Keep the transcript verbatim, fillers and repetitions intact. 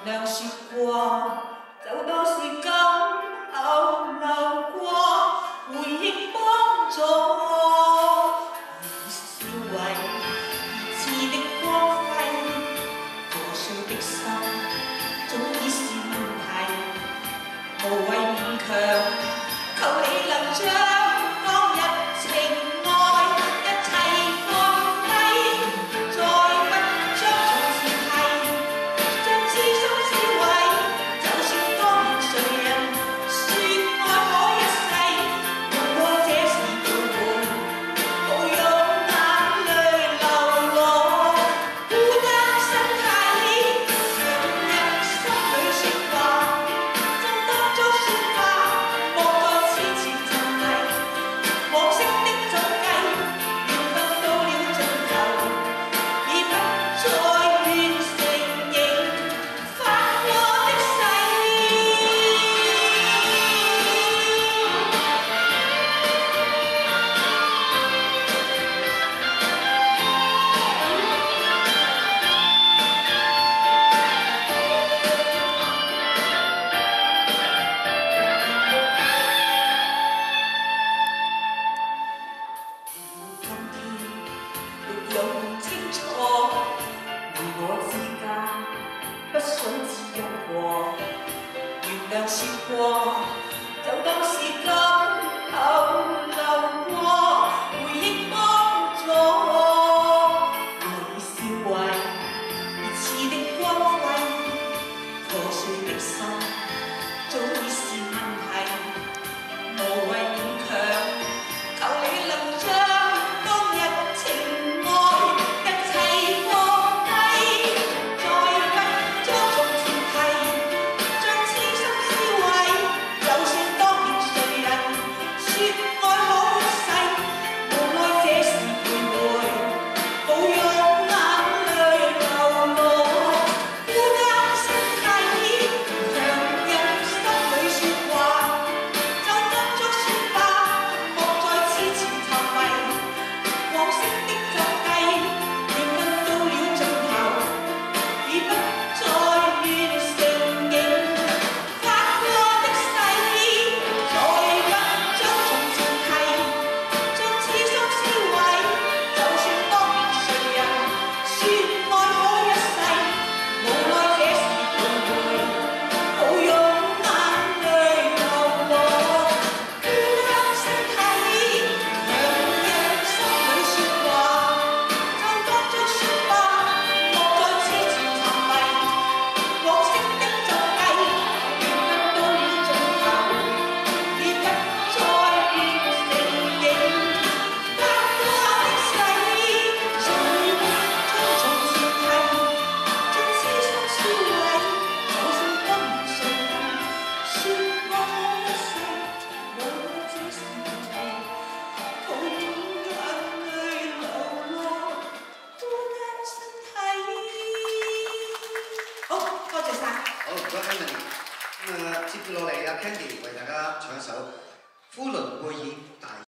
亮说過，就當是感流流過，回憶幫助我。笑為熱熾的光輝，破碎的心早已是問題，無謂勉強，求你能將。 不想只有過，原諒說過，就當是感流流過，回憶幫助我。微笑為熱熾的光輝，破碎的心早已是問題，無謂勉強，求你能將。 好，唔該 Emily。咁啊，接住落嚟，阿 Candy 為大家唱一首《呼倫貝爾大》。